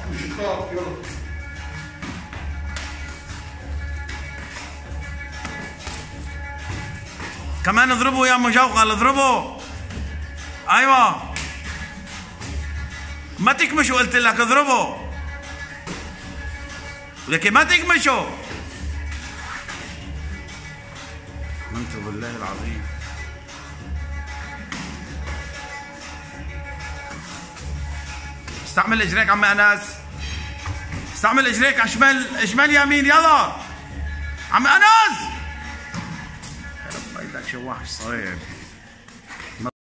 مش خاف يلا. كمان اضربه يا مجوغل، اضربه. ايوه ما تكمشوا، قلت لك اضربه، لكن ما تكمشوا. انت بالله العظيم. استعمل اجريك عمي انس، استعمل اجريك على شمال شمال يمين، يلا عمي انس. يا رب ايدك شواح صغير.